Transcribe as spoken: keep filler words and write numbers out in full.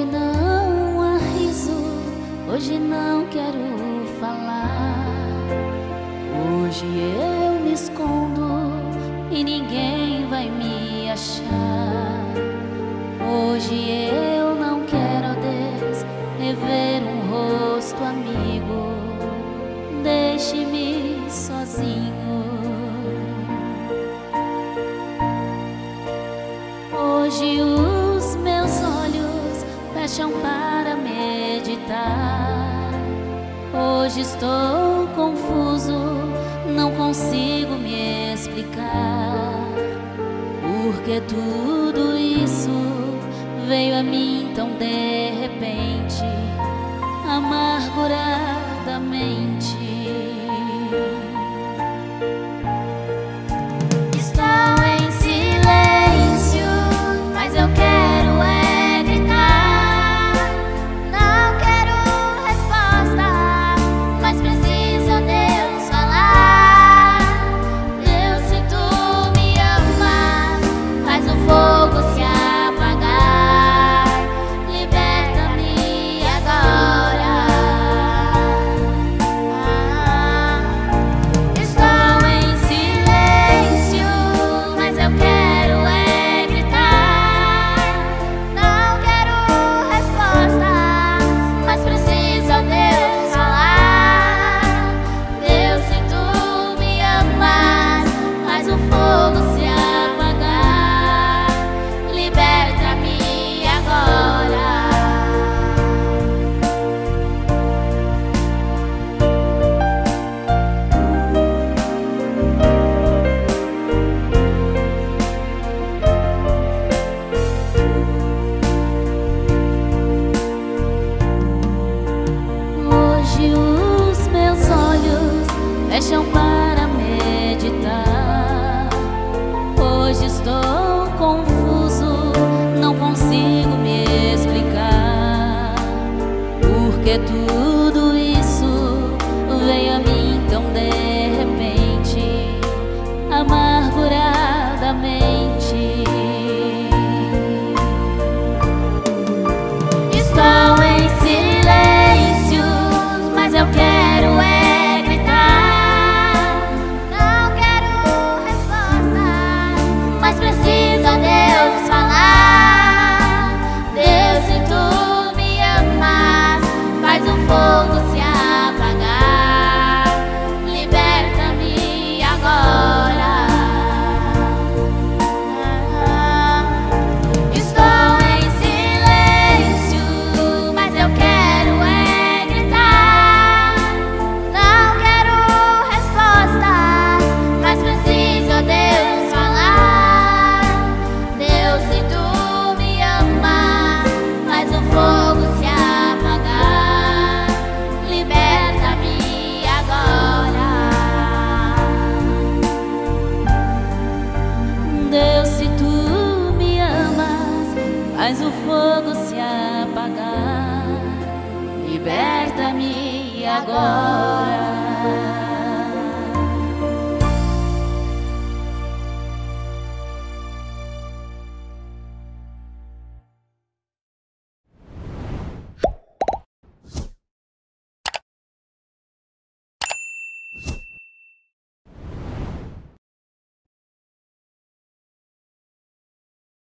não há riso, hoje não quero falar. Hoje eu me escondo e ninguém vai me achar. Hoje eu não quero, ó Deus, rever um rosto amigo. Deixe-me sozinho. Hoje os meus olhos fecham para meditar. Hoje estou confuso, não consigo me explicar porque tudo isso veio a mim tão de repente, amarguradamente. Estou em silêncio, mas eu quero é gritar. Não quero resposta, mas preciso Deus falar. Deus, se tu me amas, faz o fogo se apagar. Liberta-me agora. Ah, estou em silêncio, mas eu quero é gritar. Não quero respostas, mas preciso Deus falar. Deus, se tu me amas, faz o fogo se apagar. Liberta-me agora. Hoje os meus olhos fecham para meditar. Hoje estou confuso, não consigo me explicar porque tudo isso veio a mim tão de repente, amarguradamente. Estou em silêncio, mas eu quero é gritar. Não quero resposta, mas preciso a Deus falar. Deus, se tu me amas, faz o fogo se apagar. Liberta-me agora. Estou em silêncio, mas eu quero é gritar. Não quero respostas, mas preciso a Deus falar. Deus, se tu me amas, faz o fogo se apagar. Liberta-me agora. Deus, se tu me amas, faz o fogo se apagar. Liberta-me agora.